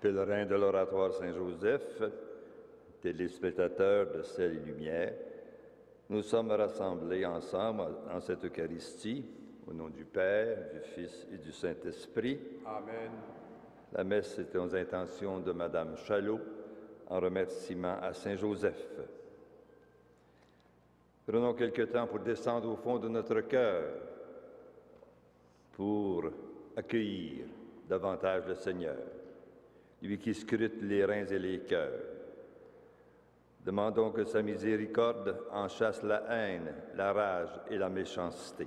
Pèlerins de l'Oratoire Saint-Joseph, téléspectateurs de Ciel et Lumière, nous sommes rassemblés ensemble en cette Eucharistie, au nom du Père, du Fils et du Saint-Esprit. Amen. La messe est aux intentions de Madame Chalot, en remerciement à Saint-Joseph. Prenons quelque temps pour descendre au fond de notre cœur, pour accueillir davantage le Seigneur, lui qui scrute les reins et les cœurs. Demandons que sa miséricorde en chasse la haine, la rage et la méchanceté.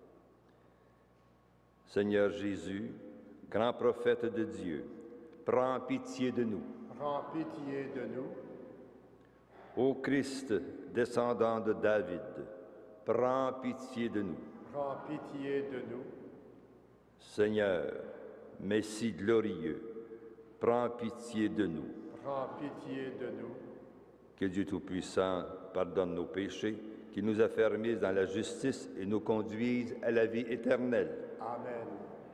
Seigneur Jésus, grand prophète de Dieu, prends pitié de nous. Prends pitié de nous. Ô Christ, descendant de David, prends pitié de nous. Prends pitié de nous. Seigneur, Messie glorieux, prends pitié de nous. Prends pitié de nous. Que Dieu Tout-Puissant pardonne nos péchés, qu'il nous affermisse dans la justice et nous conduise à la vie éternelle. Amen.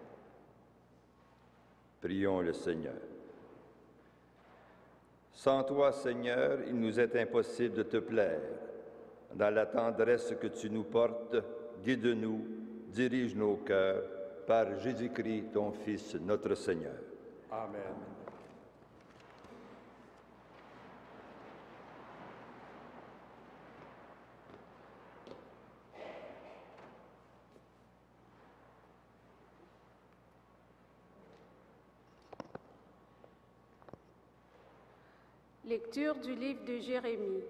Prions le Seigneur. Sans toi, Seigneur, il nous est impossible de te plaire. Dans la tendresse que tu nous portes, guide-nous, dirige nos cœurs, par Jésus-Christ, ton Fils, notre Seigneur. Amen. Lecture du livre de Jérémie.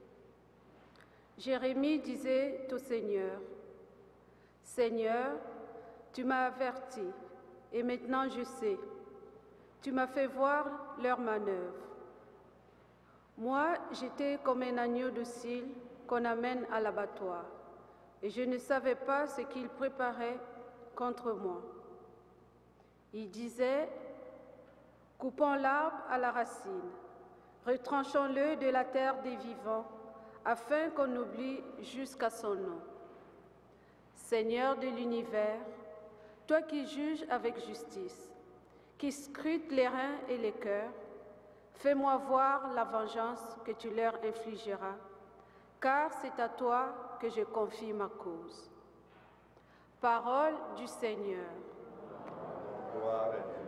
Jérémie disait au Seigneur, « Seigneur, tu m'as averti, et maintenant je sais. Tu m'as fait voir leurs manœuvres. Moi, j'étais comme un agneau docile qu'on amène à l'abattoir, et je ne savais pas ce qu'ils préparaient contre moi. Ils disaient, « Coupons l'arbre à la racine. Retranchons-le de la terre des vivants, afin qu'on oublie jusqu'à son nom. Seigneur de l'univers, toi qui juges avec justice, qui scrutes les reins et les cœurs, fais-moi voir la vengeance que tu leur infligeras, car c'est à toi que je confie ma cause. » Parole du Seigneur. Gloire à Dieu.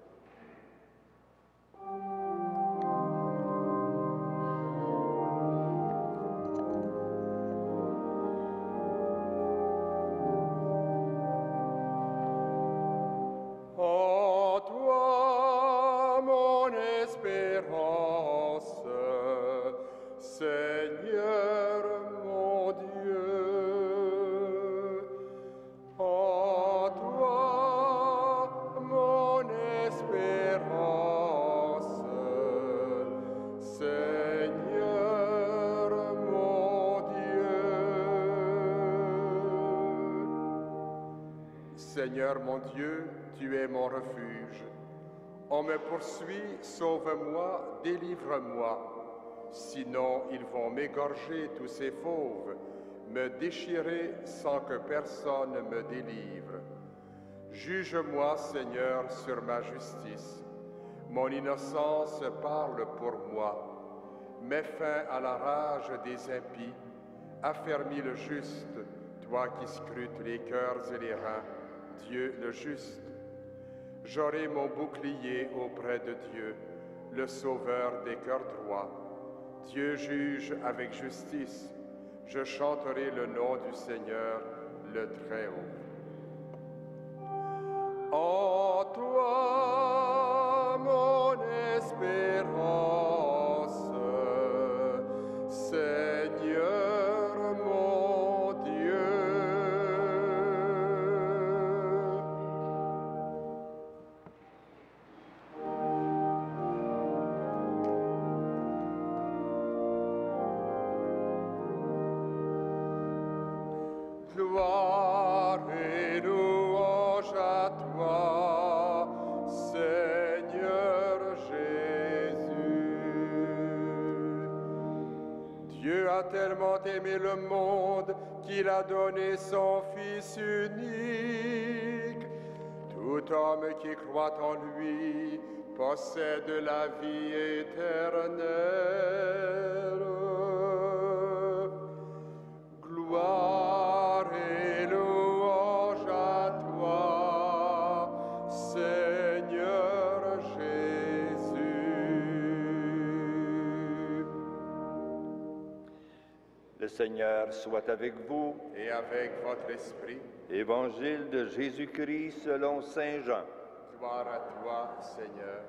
Seigneur mon Dieu, tu es mon refuge. On me poursuit, sauve-moi, délivre-moi. Sinon, ils vont m'égorger tous ces fauves, me déchirer sans que personne me délivre. Juge-moi, Seigneur, sur ma justice. Mon innocence parle pour moi. Mets fin à la rage des impies. Affermis le juste, toi qui scrutes les cœurs et les reins. Dieu le juste. J'aurai mon bouclier auprès de Dieu, le sauveur des cœurs droits. Dieu juge avec justice. Je chanterai le nom du Seigneur, le Très-Haut. En toi, mon espérance, Seigneur mon Dieu. Gloire et louange à toi, Seigneur Jésus. Dieu a tellement aimé le monde qu'il a donné son Fils unique. Tout homme qui croit en lui possède la vie éternelle. Gloire et louange à toi, Seigneur Jésus. Le Seigneur soit avec vous. Et avec votre esprit, Évangile de Jésus-Christ selon Saint Jean. gloire à toi, Seigneur.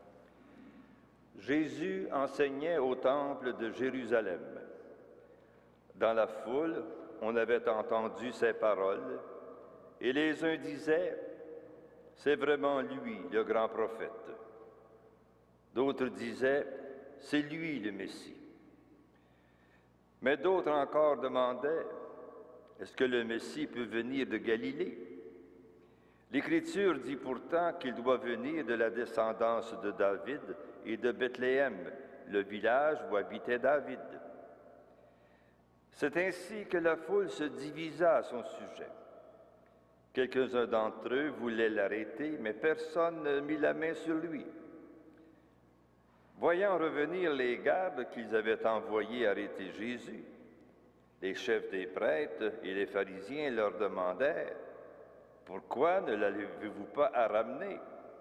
Jésus enseignait au temple de Jérusalem. Dans la foule, on avait entendu ces paroles, et les uns disaient, « C'est vraiment lui, le grand prophète. » D'autres disaient, « C'est lui le Messie. » Mais d'autres encore demandaient, « Est-ce que le Messie peut venir de Galilée? » L'Écriture dit pourtant qu'il doit venir de la descendance de David et de Bethléem, le village où habitait David. C'est ainsi que la foule se divisa à son sujet. Quelques-uns d'entre eux voulaient l'arrêter, mais personne ne mit la main sur lui. Voyant revenir les gardes qu'ils avaient envoyés arrêter Jésus, les chefs des prêtres et les pharisiens leur demandèrent, « Pourquoi ne l'avez-vous pas à ramener? »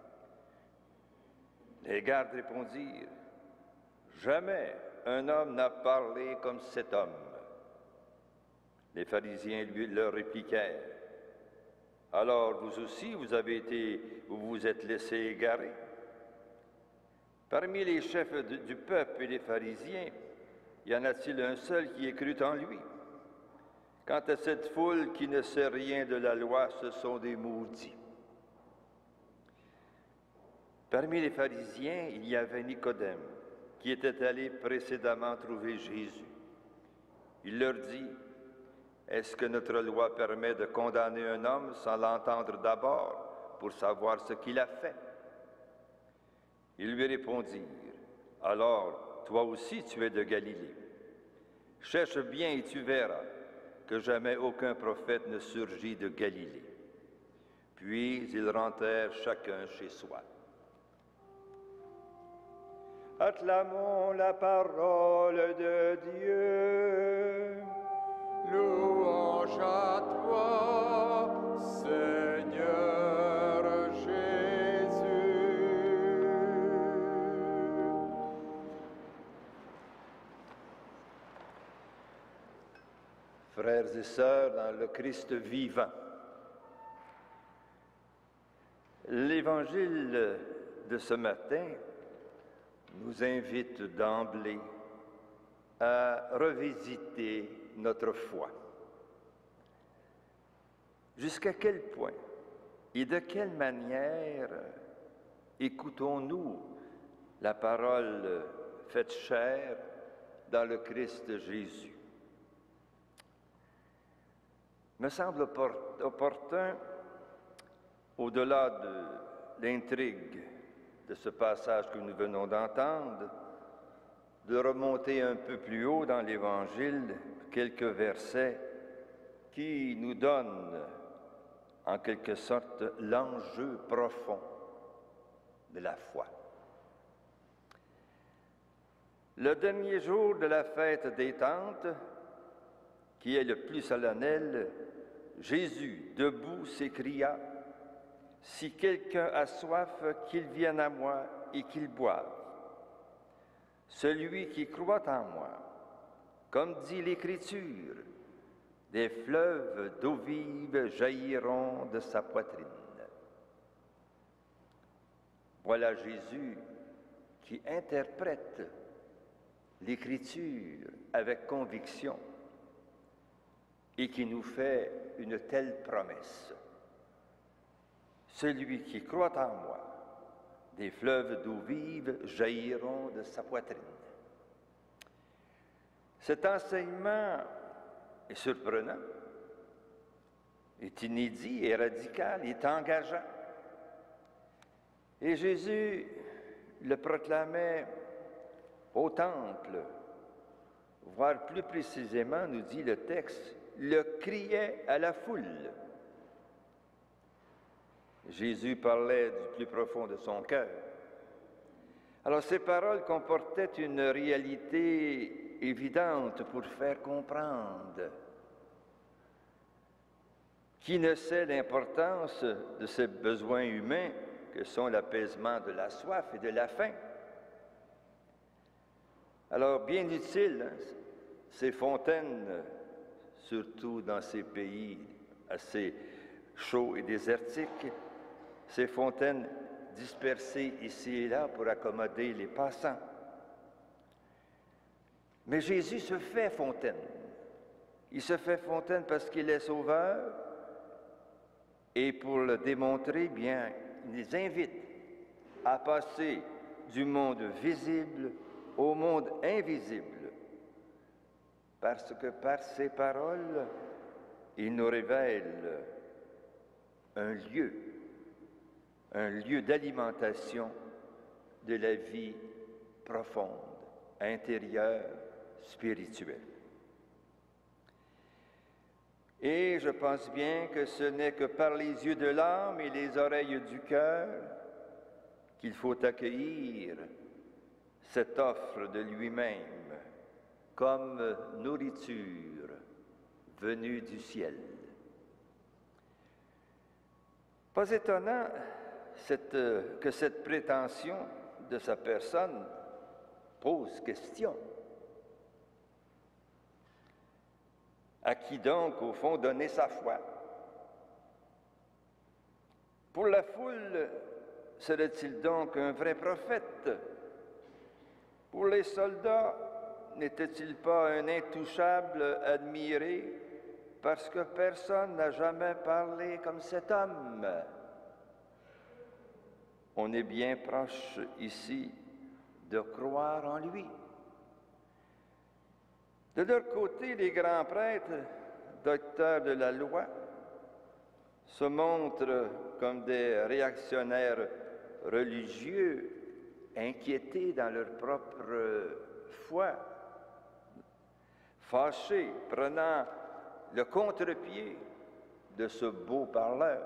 Les gardes répondirent, « Jamais un homme n'a parlé comme cet homme. » Les pharisiens leur répliquèrent, « Alors vous aussi, vous vous êtes laissés égarer. » Parmi les chefs du peuple et les pharisiens, y en a-t-il un seul qui ait cru en lui? Quant à cette foule qui ne sait rien de la loi, ce sont des maudits. Parmi les pharisiens, il y avait Nicodème, qui était allé précédemment trouver Jésus. Il leur dit, « Est-ce que notre loi permet de condamner un homme sans l'entendre d'abord pour savoir ce qu'il a fait? » Ils lui répondirent, « Alors, toi aussi tu es de Galilée. Cherche bien et tu verras que jamais aucun prophète ne surgit de Galilée. » Puis ils rentrèrent chacun chez soi. Acclamons la parole de Dieu. Louange à toi, Seigneur Jésus. Frères et sœurs, dans le Christ vivant, l'Évangile de ce matin nous invite d'emblée à revisiter notre foi. Jusqu'à quel point et de quelle manière écoutons-nous la parole faite chair dans le Christ Jésus? Me semble opportun, au-delà de l'intrigue de ce passage que nous venons d'entendre, de remonter un peu plus haut dans l'Évangile quelques versets qui nous donnent en quelque sorte l'enjeu profond de la foi. Le dernier jour de la fête des Tentes, qui est le plus solennel, Jésus, debout, s'écria, « Si quelqu'un a soif, qu'il vienne à moi et qu'il boive. Celui qui croit en moi, comme dit l'Écriture, des fleuves d'eau vive jailliront de sa poitrine. » Voilà Jésus qui interprète l'Écriture avec conviction et qui nous fait une telle promesse. Celui qui croit en moi, des fleuves d'eau vive jailliront de sa poitrine. Cet enseignement est surprenant, est inédit, est radical, est engageant. Et Jésus le proclamait au temple, voire plus précisément, nous dit le texte, le criait à la foule. Jésus parlait du plus profond de son cœur. Alors ces paroles comportaient une réalité évidente pour faire comprendre. Qui ne sait l'importance de ces besoins humains que sont l'apaisement de la soif et de la faim? Alors, bien utile, ces fontaines, surtout dans ces pays assez chauds et désertiques, ces fontaines dispersées ici et là pour accommoder les passants. Mais Jésus se fait fontaine. Il se fait fontaine parce qu'il est sauveur et pour le démontrer, bien, il les invite à passer du monde visible au monde invisible, parce que par ses paroles, il nous révèle un lieu d'alimentation de la vie profonde, intérieure, spirituelle. Et je pense bien que ce n'est que par les yeux de l'âme et les oreilles du cœur qu'il faut accueillir cette offre de lui-même comme nourriture venue du ciel. Pas étonnant que cette prétention de sa personne pose question. À qui donc, au fond, donner sa foi? Pour la foule, serait-il donc un vrai prophète? Pour les soldats, n'était-il pas un intouchable admiré parce que personne n'a jamais parlé comme cet homme? On est bien proche ici de croire en lui. De leur côté, les grands prêtres, docteurs de la loi, se montrent comme des réactionnaires religieux inquiétés dans leur propre foi, fâchés, prenant le contre-pied de ce beau parleur.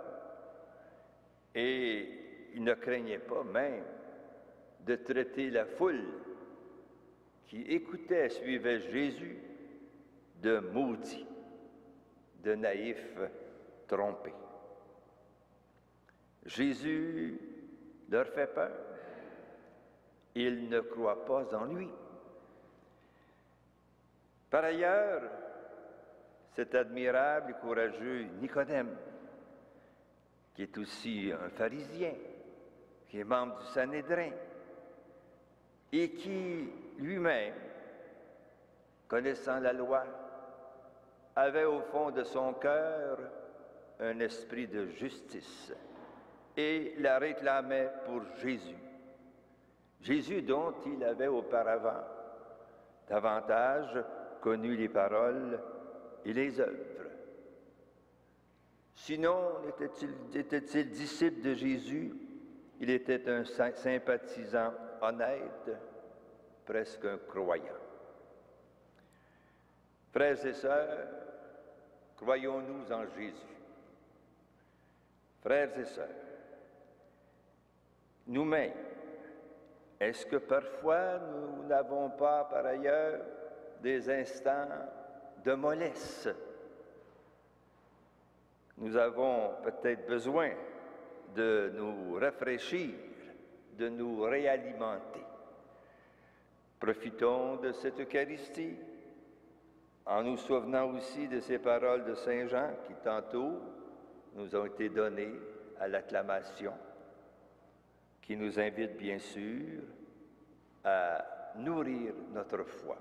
Et ils ne craignaient pas même de traiter la foule qui écoutait, suivait Jésus, de maudits, de naïfs trompés. Jésus leur fait peur. Ils ne croient pas en lui. Par ailleurs, cet admirable et courageux Nicodème, qui est aussi un pharisien, qui est membre du Sanhédrin, et qui lui-même, connaissant la loi, avait au fond de son cœur un esprit de justice et la réclamait pour Jésus. Jésus dont il avait auparavant davantage connu les paroles et les œuvres. Sinon, était-il disciple de Jésus? Il était un sympathisant honnête, presque un croyant. Frères et sœurs, croyons-nous en Jésus. Frères et sœurs, nous-mêmes, est-ce que parfois nous n'avons pas par ailleurs des instants de mollesse? Nous avons peut-être besoin de nous rafraîchir, de nous réalimenter. Profitons de cette Eucharistie en nous souvenant aussi de ces paroles de Saint Jean qui tantôt nous ont été données à l'acclamation, qui nous invitent bien sûr à nourrir notre foi.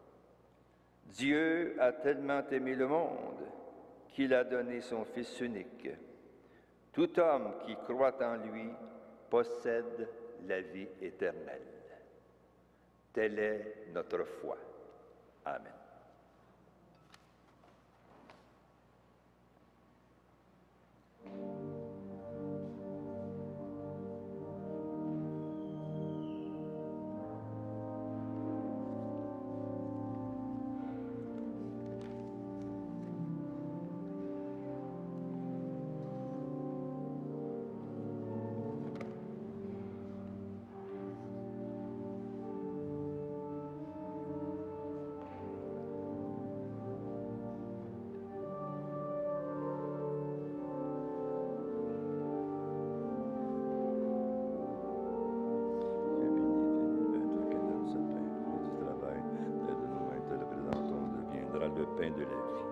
Dieu a tellement aimé le monde qu'il a donné son Fils unique. Tout homme qui croit en lui possède la vie éternelle. Telle est notre foi. Amen. la vie.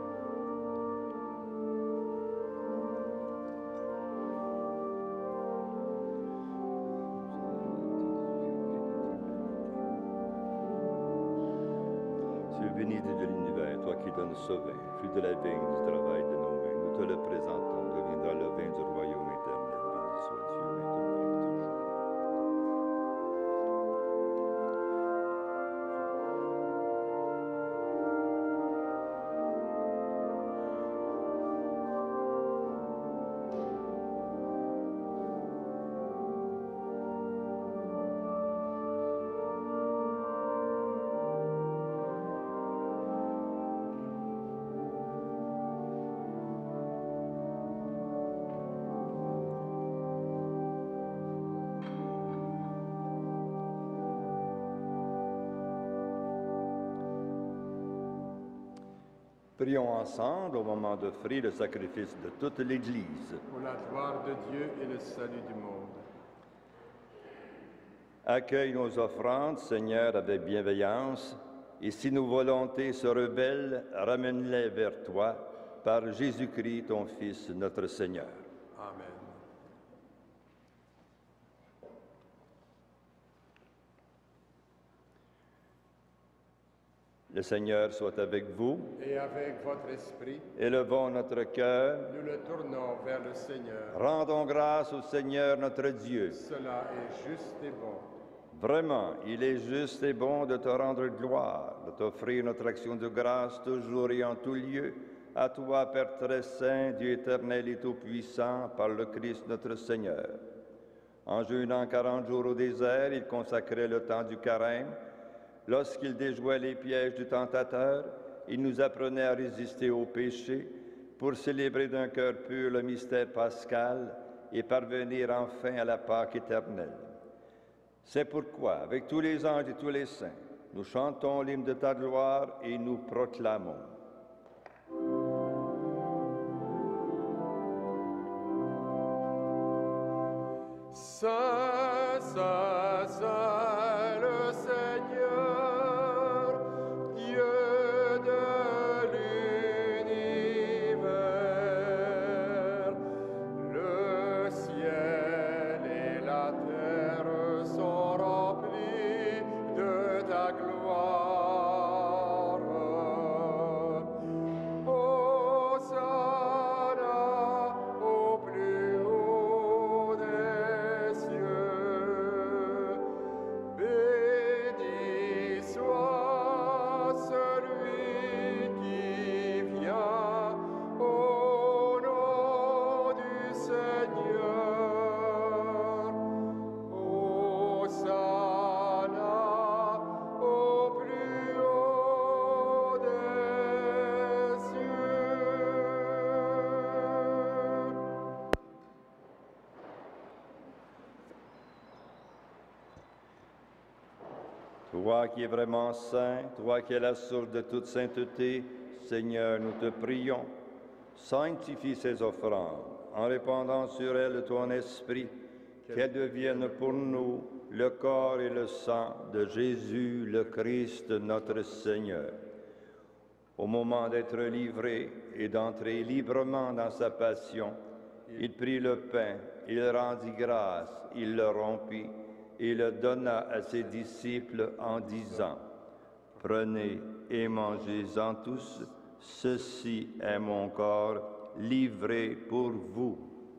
Dieu béni de l'univers, toi qui donnes ce vin, fruit de la vigne du travail de nos mains, nous te le présentons, deviendra le vin du royaume éternel. Béni soit Dieu maintenant et toujours. Prions ensemble au moment d'offrir le sacrifice de toute l'Église. Pour la gloire de Dieu et le salut du monde. Accueille nos offrandes, Seigneur, avec bienveillance, et si nos volontés se rebellent, ramène-les vers toi, par Jésus-Christ, ton Fils, notre Seigneur. Amen. Le Seigneur soit avec vous. Et avec votre esprit, Élevons notre cœur. nous le tournons vers le Seigneur. Rendons grâce au Seigneur notre Dieu. Cela est juste et bon. Vraiment, il est juste et bon de te rendre gloire, de t'offrir notre action de grâce toujours et en tout lieu. À toi, Père très saint, Dieu éternel et tout-puissant, par le Christ notre Seigneur. En jeûnant 40 jours au désert, il consacrait le temps du carême. Lorsqu'il déjouait les pièges du tentateur, il nous apprenait à résister au péché pour célébrer d'un cœur pur le mystère pascal et parvenir enfin à la Pâque éternelle. C'est pourquoi, avec tous les anges et tous les saints, nous chantons l'hymne de ta gloire et nous proclamons. Saint, Saint, Saint, le Seigneur, Dieu de l'univers. Le ciel et la terre sont remplis de ta gloire. Hosanna au plus haut des cieux. Béni soit celui qui vient au nom du Seigneur. Hosanna au plus haut des cieux. Toi qui es vraiment saint, toi qui es la source de toute sainteté, Seigneur, nous te prions, sanctifie ces offrandes en répandant sur elles ton esprit, qu'elles deviennent pour nous le corps et le sang de Jésus, le Christ, notre Seigneur. Au moment d'être livré et d'entrer librement dans sa passion, il prit le pain, il rendit grâce, il le rompit et le donna à ses disciples en disant, « Prenez et mangez-en tous, ceci est mon corps livré pour vous. »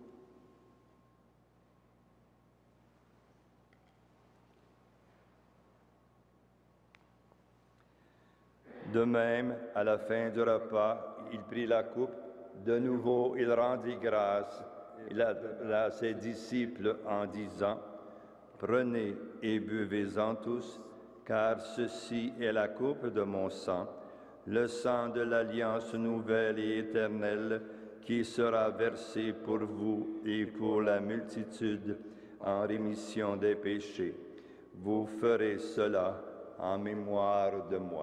De même, à la fin du repas, il prit la coupe, de nouveau il rendit grâce, il la donna à ses disciples en disant, « Prenez et buvez-en tous, car ceci est la coupe de mon sang, le sang de l'alliance nouvelle et éternelle qui sera versé pour vous et pour la multitude en rémission des péchés. Vous ferez cela en mémoire de moi. »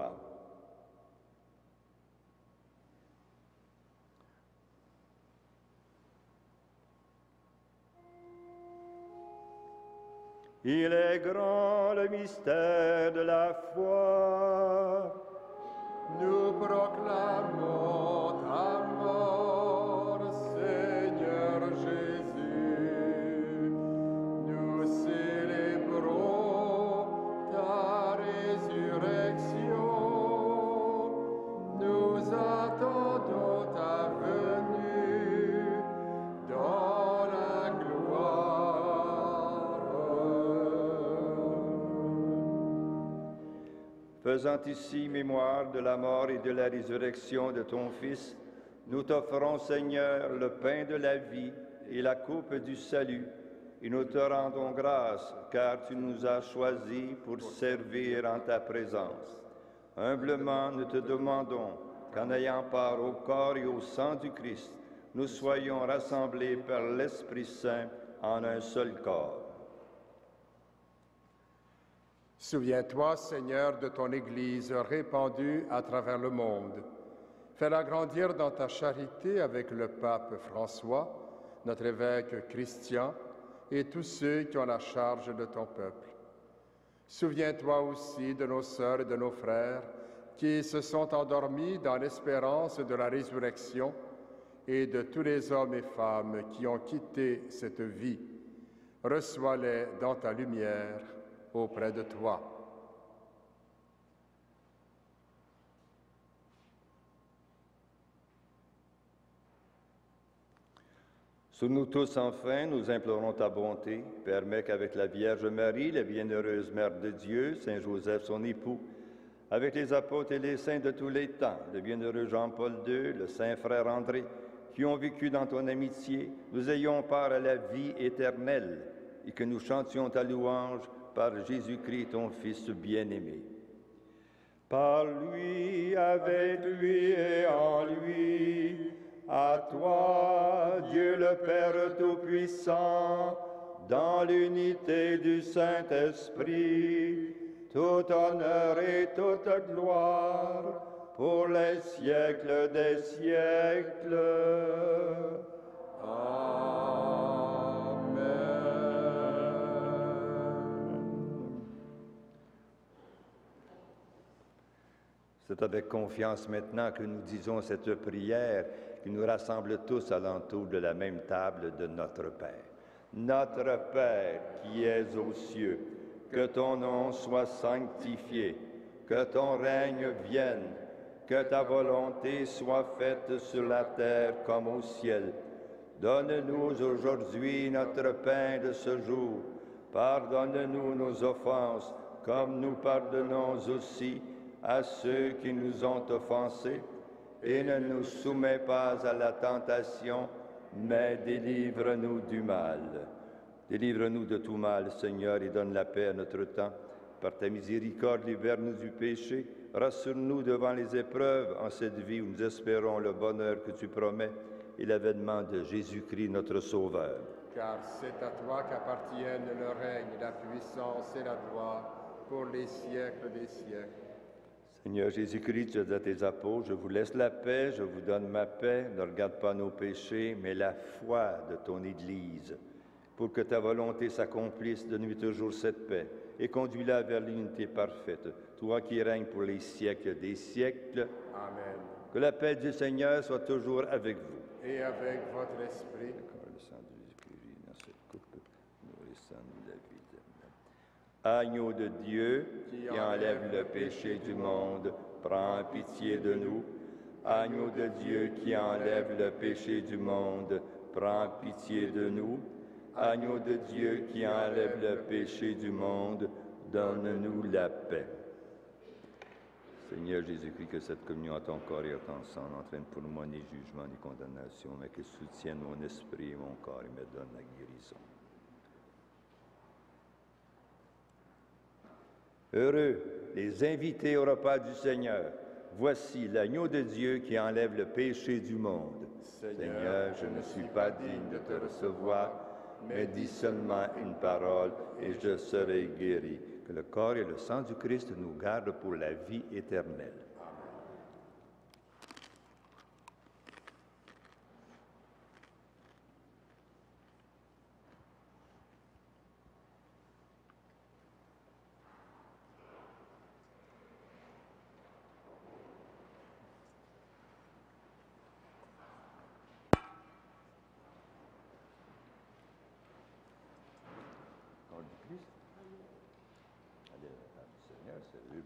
Il est grand le mystère de la foi. Nous proclamons ta mort, Seigneur Jésus. Nous célébrons ta résurrection. Nous attendons ta venue dans la gloire. Faisant ici mémoire de la mort et de la résurrection de ton Fils, nous t'offrons, Seigneur, le pain de la vie et la coupe du salut, et nous te rendons grâce, car tu nous as choisis pour servir en ta présence. Humblement, nous te demandons qu'en ayant part au corps et au sang du Christ, nous soyons rassemblés par l'Esprit Saint en un seul corps. Souviens-toi, Seigneur, de ton Église répandue à travers le monde. Fais-la grandir dans ta charité avec le pape François, notre évêque Christian et tous ceux qui ont la charge de ton peuple. Souviens-toi aussi de nos sœurs et de nos frères qui se sont endormis dans l'espérance de la résurrection et de tous les hommes et femmes qui ont quitté cette vie. Reçois-les dans ta lumière auprès de toi. Sur nous tous, enfin, nous implorons ta bonté. Permets qu'avec la Vierge Marie, la bienheureuse Mère de Dieu, Saint Joseph, son époux, avec les apôtres et les saints de tous les temps, le bienheureux Jean-Paul II, le saint frère André, qui ont vécu dans ton amitié, nous ayons part à la vie éternelle et que nous chantions ta louange par Jésus-Christ, ton Fils bien-aimé. Par lui, avec lui et en lui, à toi, Dieu le Père Tout-Puissant, dans l'unité du Saint-Esprit, tout honneur et toute gloire pour les siècles des siècles. C'est avec confiance maintenant que nous disons cette prière qui nous rassemble tous alentour de la même table de notre Père. Notre Père qui es aux cieux, que ton nom soit sanctifié, que ton règne vienne, que ta volonté soit faite sur la terre comme au ciel. Donne-nous aujourd'hui notre pain de ce jour. Pardonne-nous nos offenses, comme nous pardonnons aussi à ceux qui nous ont offensés. Et ne nous soumets pas à la tentation, mais délivre-nous du mal. Délivre-nous de tout mal, Seigneur, et donne la paix à notre temps. Par ta miséricorde, libère-nous du péché. Rassure-nous devant les épreuves en cette vie où nous espérons le bonheur que tu promets et l'avènement de Jésus-Christ, notre Sauveur. Car c'est à toi qu'appartiennent le règne, la puissance et la gloire pour les siècles des siècles. Seigneur Jésus-Christ, tu as dit à tes apôtres, je vous laisse la paix, je vous donne ma paix. Ne regarde pas nos péchés, mais la foi de ton Église. Pour que ta volonté s'accomplisse, donne-lui toujours cette paix et conduis-la vers l'unité parfaite, toi qui règnes pour les siècles des siècles. Amen. Que la paix du Seigneur soit toujours avec vous. Et avec votre esprit. Le sang de Jésus-Christ dans cette coupe, nourrissant-nous la vie éternelle. Agneau de Dieu, qui enlève le péché du monde, prends pitié de nous. Agneau de Dieu, qui enlève le péché du monde, prends pitié de nous. Agneau de Dieu qui enlève le péché du monde, donne-nous la paix. Seigneur Jésus-Christ, que cette communion à ton corps et à ton sang n'entraîne pour moi ni jugement ni condamnation, mais qu'elle soutienne mon esprit et mon corps et me donne la guérison. Heureux les invités au repas du Seigneur. Voici l'agneau de Dieu qui enlève le péché du monde. Seigneur, je ne suis pas digne de te recevoir, mais dis seulement une parole et je serai guéri. Que le corps et le sang du Christ nous gardent pour la vie éternelle.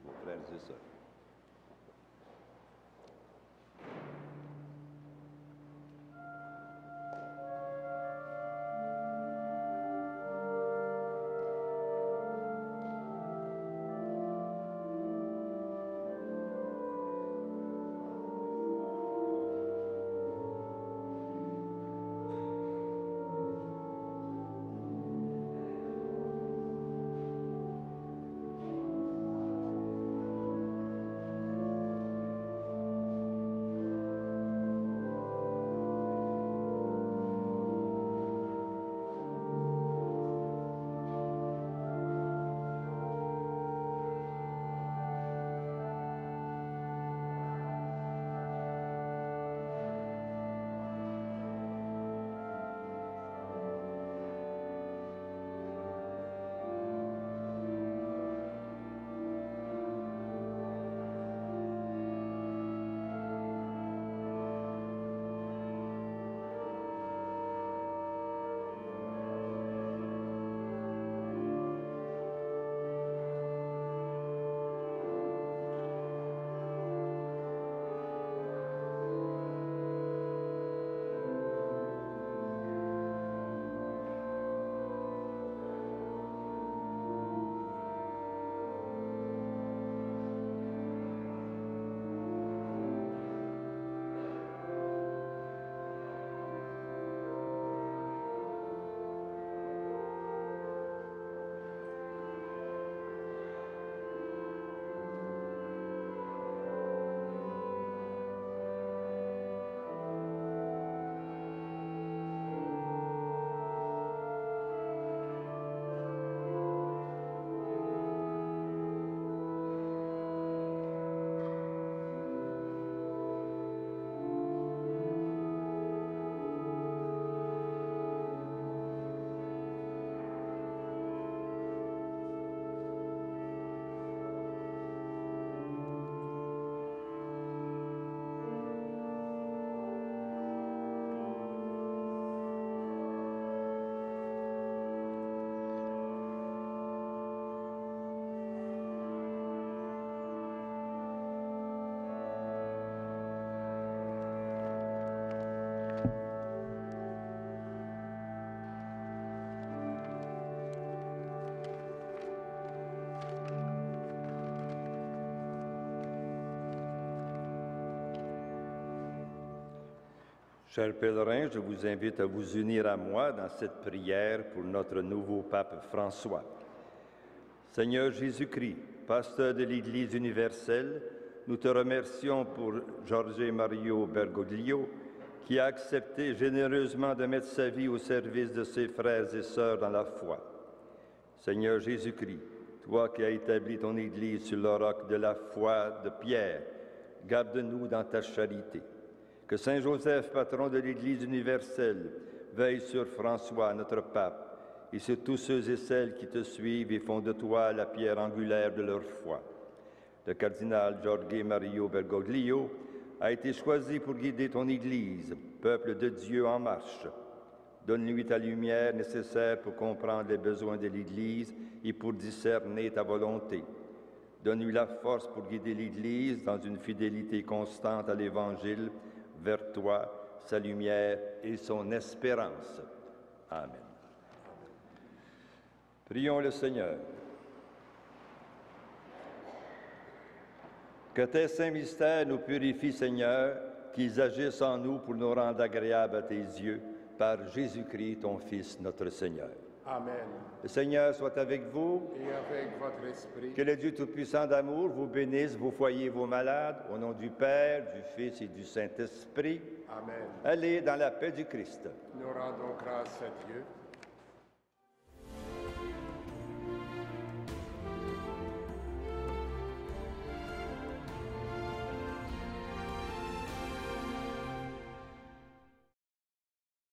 vos frères et sœurs. Chers pèlerins, je vous invite à vous unir à moi dans cette prière pour notre nouveau pape François. Seigneur Jésus-Christ, pasteur de l'Église universelle, nous te remercions pour Jorge Mario Bergoglio, qui a accepté généreusement de mettre sa vie au service de ses frères et sœurs dans la foi. Seigneur Jésus-Christ, toi qui as établi ton Église sur le roc de la foi de Pierre, garde-nous dans ta charité. Que Saint Joseph, patron de l'Église universelle, veille sur François, notre pape, et sur tous ceux et celles qui te suivent et font de toi la pierre angulaire de leur foi. Le cardinal Jorge Mario Bergoglio a été choisi pour guider ton Église, peuple de Dieu en marche. Donne-lui ta lumière nécessaire pour comprendre les besoins de l'Église et pour discerner ta volonté. Donne-lui la force pour guider l'Église dans une fidélité constante à l'Évangile, vers toi, sa lumière et son espérance. Amen. Prions le Seigneur. Que tes saints mystères nous purifient, Seigneur, qu'ils agissent en nous pour nous rendre agréables à tes yeux, par Jésus-Christ, ton Fils, notre Seigneur. Amen. Le Seigneur soit avec vous. Et avec votre esprit. Que le Dieu Tout-Puissant d'amour vous bénisse, vos foyers, vos malades, au nom du Père, du Fils et du Saint-Esprit. Amen. Allez dans la paix du Christ. Nous rendons grâce à Dieu.